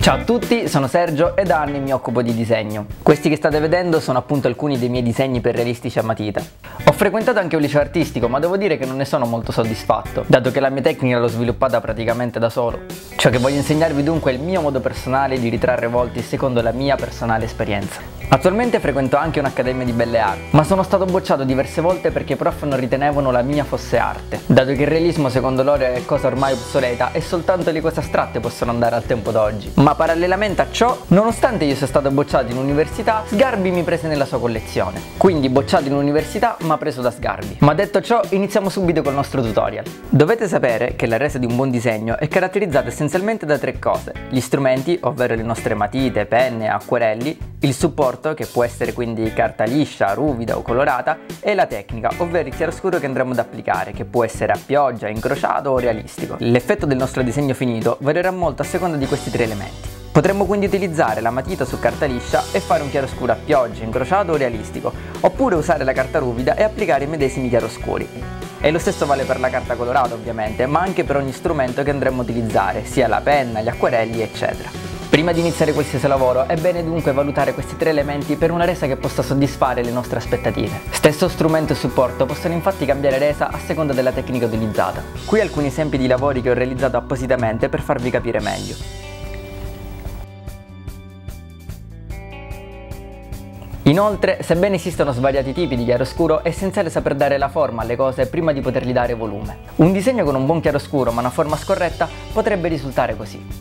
Ciao a tutti, sono Sergio e da anni mi occupo di disegno. Questi che state vedendo sono appunto alcuni dei miei disegni per realistici a matita. Ho frequentato anche un liceo artistico, ma devo dire che non ne sono molto soddisfatto, dato che la mia tecnica l'ho sviluppata praticamente da solo. Ciò che voglio insegnarvi dunque è il mio modo personale di ritrarre volti secondo la mia personale esperienza. Attualmente frequento anche un'accademia di belle arti, ma sono stato bocciato diverse volte perché i prof non ritenevano la mia fosse arte, dato che il realismo secondo loro è cosa ormai obsoleta e soltanto le cose astratte possono andare al tempo d'oggi. Ma parallelamente a ciò, nonostante io sia stato bocciato in università, Sgarbi mi prese nella sua collezione. Quindi bocciato in università ma preso da Sgarbi. Ma detto ciò, iniziamo subito col nostro tutorial. Dovete sapere che la resa di un buon disegno è caratterizzata essenzialmente da tre cose: gli strumenti, ovvero le nostre matite, penne, acquerelli, il supporto, che può essere quindi carta liscia, ruvida o colorata, e la tecnica, ovvero il chiaroscuro che andremo ad applicare, che può essere a pioggia, incrociato o realistico. L'effetto del nostro disegno finito varierà molto a seconda di questi tre elementi. Potremmo quindi utilizzare la matita su carta liscia e fare un chiaroscuro a pioggia, incrociato o realistico, oppure usare la carta ruvida e applicare i medesimi chiaroscuri. E lo stesso vale per la carta colorata ovviamente, ma anche per ogni strumento che andremo a utilizzare, sia la penna, gli acquerelli, eccetera. Prima di iniziare qualsiasi lavoro è bene dunque valutare questi tre elementi per una resa che possa soddisfare le nostre aspettative. Stesso strumento e supporto possono infatti cambiare resa a seconda della tecnica utilizzata. Qui alcuni esempi di lavori che ho realizzato appositamente per farvi capire meglio. Inoltre, sebbene esistano svariati tipi di chiaroscuro, è essenziale saper dare la forma alle cose prima di potergli dare volume. Un disegno con un buon chiaroscuro ma una forma scorretta potrebbe risultare così.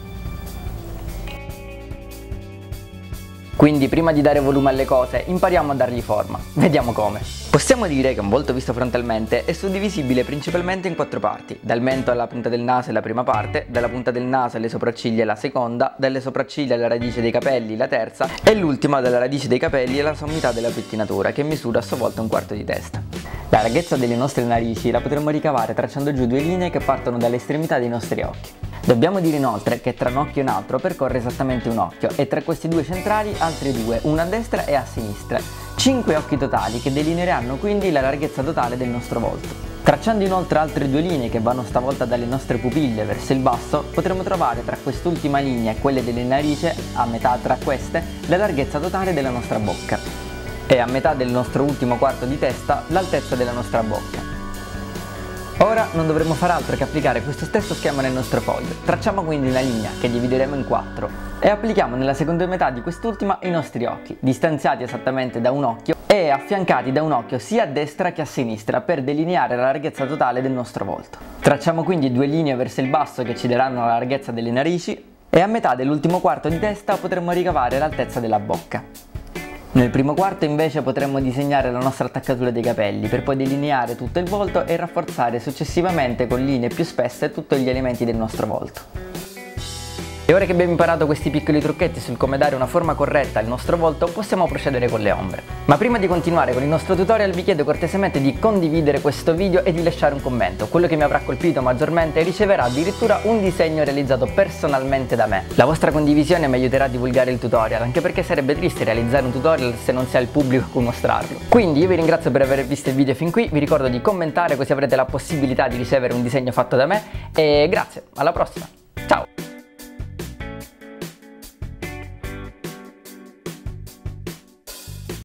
Quindi prima di dare volume alle cose impariamo a dargli forma. Vediamo come. Possiamo dire che un volto visto frontalmente è suddivisibile principalmente in quattro parti: dal mento alla punta del naso è la prima parte, dalla punta del naso alle sopracciglia è la seconda, dalle sopracciglia alla radice dei capelli la terza e l'ultima dalla radice dei capelli alla sommità della pettinatura, che misura a sua volta un quarto di testa. La larghezza delle nostre narici la potremmo ricavare tracciando giù due linee che partono dalle estremità dei nostri occhi. Dobbiamo dire inoltre che tra un occhio e un altro percorre esattamente un occhio e tra questi due centrali altri due, uno a destra e a sinistra. 5 occhi totali che delineeranno quindi la larghezza totale del nostro volto. Tracciando inoltre altre due linee che vanno stavolta dalle nostre pupille verso il basso, potremo trovare tra quest'ultima linea e quelle delle narici, a metà tra queste, la larghezza totale della nostra bocca e a metà del nostro ultimo quarto di testa l'altezza della nostra bocca. Ora non dovremo fare altro che applicare questo stesso schema nel nostro foglio. Tracciamo quindi una linea che divideremo in 4 e applichiamo nella seconda metà di quest'ultima i nostri occhi, distanziati esattamente da un occhio e affiancati da un occhio sia a destra che a sinistra per delineare la larghezza totale del nostro volto. Tracciamo quindi due linee verso il basso che ci daranno la larghezza delle narici e a metà dell'ultimo quarto di testa potremo ricavare l'altezza della bocca. Nel primo quarto invece potremmo disegnare la nostra attaccatura dei capelli per poi delineare tutto il volto e rafforzare successivamente con linee più spesse tutti gli elementi del nostro volto. E ora che abbiamo imparato questi piccoli trucchetti sul come dare una forma corretta al nostro volto, possiamo procedere con le ombre. Ma prima di continuare con il nostro tutorial vi chiedo cortesemente di condividere questo video e di lasciare un commento. Quello che mi avrà colpito maggiormente riceverà addirittura un disegno realizzato personalmente da me. La vostra condivisione mi aiuterà a divulgare il tutorial, anche perché sarebbe triste realizzare un tutorial se non si ha il pubblico a cui mostrarlo. Quindi io vi ringrazio per aver visto il video fin qui, vi ricordo di commentare così avrete la possibilità di ricevere un disegno fatto da me e grazie, alla prossima!